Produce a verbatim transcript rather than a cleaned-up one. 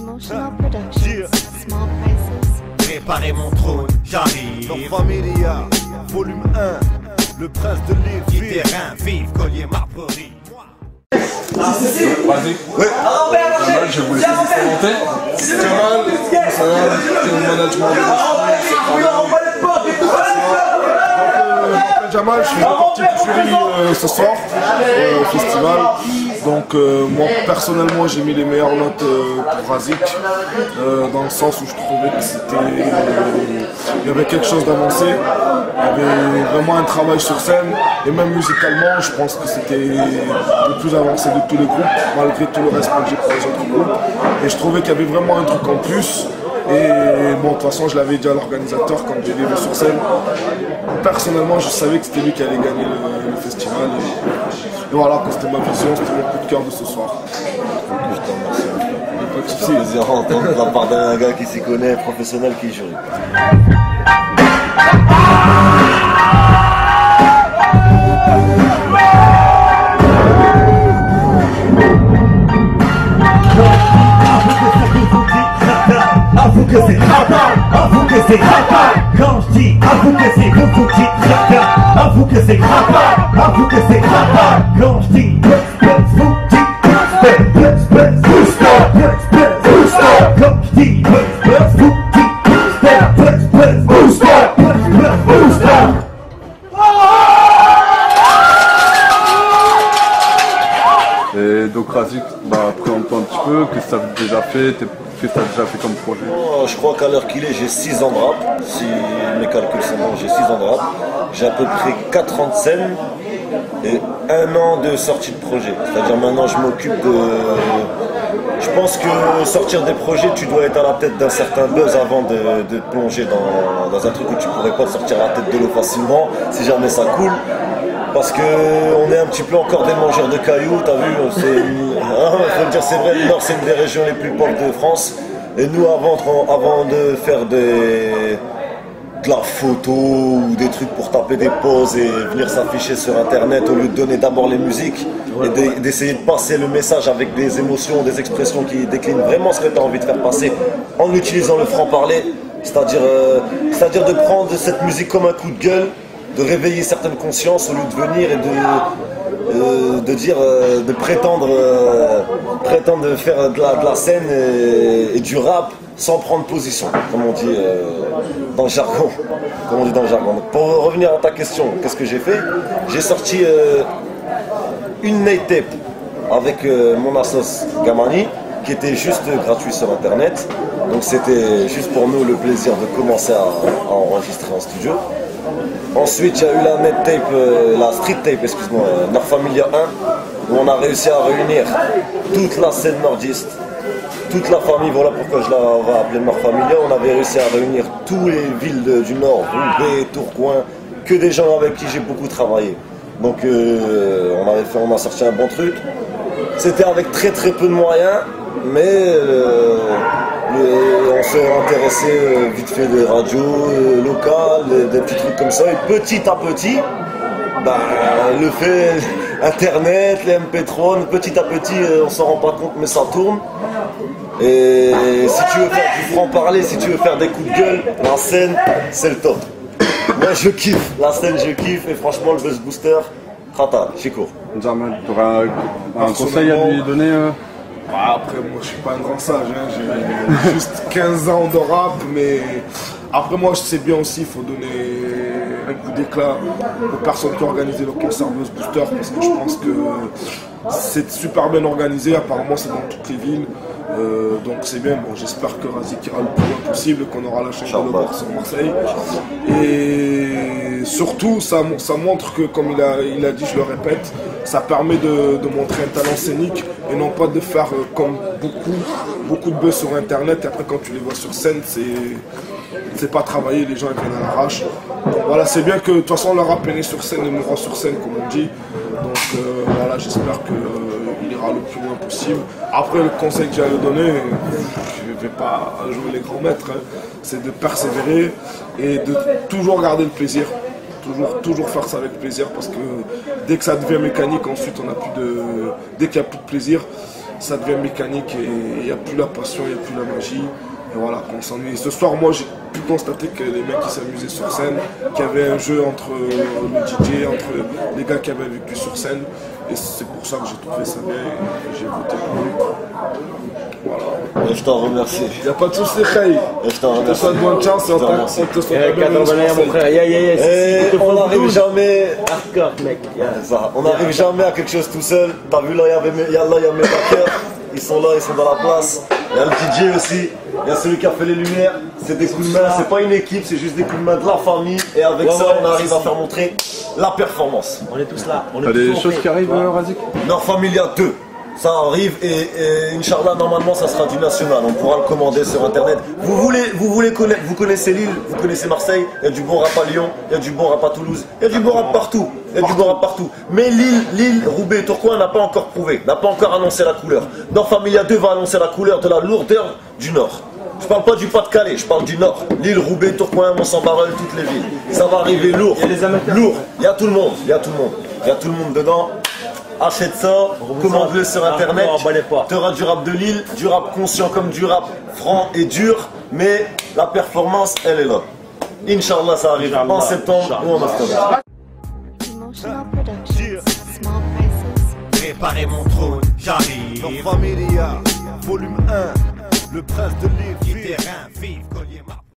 Emotional Productions. Small prices. Préparez mon trône, j'arrive. Dans Familia, volume un, le prince de l'île. Terrain, vive, collier, marquerie. Vas-y. Ouais. Jamal, je voulais te présenter. Jamal, Jamal, le management. Jamal, je suis partie du jury euh, ce soir euh, au festival. Donc euh, moi personnellement j'ai mis les meilleures notes euh, pour Razik euh, dans le sens où je trouvais que c'était euh, il y avait quelque chose d'avancé, il y avait vraiment un travail sur scène et même musicalement je pense que c'était le plus avancé de tous les groupes malgré tout le respect que j'ai pour les autres groupes et je trouvais qu'il y avait vraiment un truc en plus. Et bon, de toute façon, je l'avais dit à l'organisateur quand j'ai vu sur scène. Personnellement, je savais que c'était lui qui allait gagner le, le festival. Et, et voilà, c'était ma vision, c'était mon coup de cœur de ce soir. C'est un plaisir à entendre de la part d'un gars qui s'y connaît, professionnel qui est jury. Avoue que c'est crapa, avoue que c'est crapa. Quand je dis avoue que c'est beaucoup qui crapa, avoue que c'est crapa, avoue que c'est crapa. Quand je dis buzz buzz vous dites buzz buzz booster, buzz buzz booster. Quand je dis buzz buzz vous dites buzz buzz booster, buzz buzz booster. Et donc Razik, bah, présente-toi un petit peu, qu'est-ce que tu as déjà fait, qu'est-ce que tu as déjà fait comme projet? Oh, je crois qu'à l'heure qu'il est, j'ai six ans de rap. Si mes calculs sont bons, j'ai six ans de rap. J'ai à peu près quatre ans de scène et un an de sortie de projet. C'est-à-dire maintenant je m'occupe de... Je pense que sortir des projets, tu dois être à la tête d'un certain buzz avant de, de te plonger dans, dans un truc où tu pourrais pas sortir à la tête de l'eau facilement, si jamais ça coule. Parce qu'on est un petit peu encore des mangeurs de cailloux, t'as vu, c'est, hein, faut le dire, c'est vrai, le Nord c'est une des régions les plus pauvres de France. Et nous, avant, avant de faire des, de la photo ou des trucs pour taper des pauses et venir s'afficher sur internet, au lieu de donner d'abord les musiques et d'essayer de passer le message avec des émotions, des expressions qui déclinent vraiment ce que tu as envie de faire passer en utilisant le franc-parler, c'est-à-dire euh, c'est-à-dire de prendre cette musique comme un coup de gueule, de réveiller certaines consciences au lieu de venir et de, euh, de dire, euh, de prétendre, euh, prétendre faire de la, de la scène et, et du rap sans prendre position, comme on dit euh, dans le jargon. Comme on dit dans le jargon. Donc, pour revenir à ta question, qu'est-ce que j'ai fait? J'ai sorti euh, une night tape avec euh, mon assos Gamani, qui était juste gratuit sur internet. Donc c'était juste pour nous le plaisir de commencer à, à enregistrer en studio. Ensuite, il y a eu la net tape, euh, la street tape, excuse-moi, euh, Nord Familia un, où on a réussi à réunir toute la scène nordiste, toute la famille, voilà pourquoi je la vais appeler Nord Familia. On avait réussi à réunir toutes les villes de, du Nord, Roubaix, Tourcoing, que des gens avec qui j'ai beaucoup travaillé. Donc euh, on, avait fait, on a sorti un bon truc. C'était avec très très peu de moyens, mais euh, le, on s'est intéressé euh, vite fait des radios euh, locales, des, des petits trucs comme ça, et petit à petit, bah, le fait internet, les M P trois, petit à petit, euh, on s'en rend pas compte, mais ça tourne. Et si tu veux faire du franc-parler, si tu veux faire des coups de gueule, la scène, c'est le top. Moi je kiffe, la scène je kiffe, et franchement le Buzz Booster, Khata, Chico. Jamal, tu auras un, un conseil à lui donner euh... Bah, après, moi je suis pas un grand sage, hein. J'ai juste quinze ans de rap, mais après moi je sais bien aussi, il faut donner un coup d'éclat aux personnes qui ont organisé le concert Buzz Booster, parce que je pense que c'est super bien organisé, apparemment c'est dans toutes les villes, euh, donc c'est bien. Bon, j'espère que Razik ira le plus loin possible, qu'on aura la chance de le voir sur Marseille. Et surtout, ça, ça montre que, comme il a, il a dit, je le répète, ça permet de, de montrer un talent scénique et non pas de faire euh, comme beaucoup, beaucoup de buzz sur internet, et après quand tu les vois sur scène, c'est c'est pas travaillé, les gens ils viennent à l'arrache. Donc voilà, c'est bien que de toute façon le rap est né sur scène et mourra sur scène, comme on dit. Donc euh, voilà, j'espère qu'il euh, ira le plus loin possible. Après, le conseil que j'ai à lui donner, je ne vais pas jouer les grands maîtres, hein, c'est de persévérer et de toujours garder le plaisir. Toujours, toujours faire ça avec plaisir, parce que dès que ça devient mécanique, ensuite on a plus de. Dès qu'il n'y a plus de plaisir, ça devient mécanique et il n'y a plus la passion, il n'y a plus la magie. Et voilà, qu'on s'ennuie. Ce soir, moi, j'ai pu constater que les mecs qui s'amusaient sur scène, qu'il y avait un jeu entre le D J, entre les gars qui avaient vécu sur scène. Et c'est pour ça que j'ai trouvé ça bien et j'ai voté pour lui. Voilà. Et je t'en remercie. Il n'y a pas de souci, Khaï. Et je t'en Je te remercie. souhaite bonne chance et on Je t'en remercie. te souhaite Eh, quatre-vingts, mon frère, yeah, yeah, yeah. Et on n'arrive jamais. Hardcore, mec. Yeah. Ça, on n'arrive jamais à quelque chose tout seul. T'as vu là, il y avait mes- il y a là, il y a mes backers. Ils sont là, ils sont dans la place. Il y a le D J aussi. Il y a celui qui a fait les lumières. C'est des coups de main. C'est pas une équipe, c'est juste des coups de main de la famille. Et avec Ouais, ça, ouais, on arrive si, à si. faire montrer la performance. On est tous là. On est T'as tous des au choses fait. qui arrivent, euh, Razik? Nord Familia deux. Ça arrive et, et Inch'Allah, normalement, ça sera du national. On pourra le commander sur Internet. Vous voulez, vous voulez connaître, vous connaissez Lille, vous connaissez Marseille. Il y a du bon rap à Lyon, il y a du bon rap à Toulouse, il y a du bon rap partout. Il y a du bon rap partout. Mais Lille, Lille, Roubaix et Tourcoing n'a pas encore prouvé, n'a pas encore annoncé la couleur. Nord Familia deux va annoncer la couleur de la lourdeur du Nord. Je parle pas du Pas-de-Calais, je parle du Nord. Lille, Roubaix, Tourcoing, Mont-Saint-Barreul, toutes les villes. Ça va arriver lourd. Il y a les amateurs. Lourd. Il y a tout le monde, il y a tout le monde. Il y a tout le monde dedans. Achète ça, commande-le sur internet. Ah, non, emballez pas. Tu auras du rap de Lille, du rap conscient comme du rap franc et dur, mais la performance, elle est là. Inch'Allah, ça arrive en septembre ou en octobre. Emotional Productions. Small prices. Préparez mon trône, j'arrive. Nord Familia, volume un, le prince de l'île. Terrain, vive, collier, marque.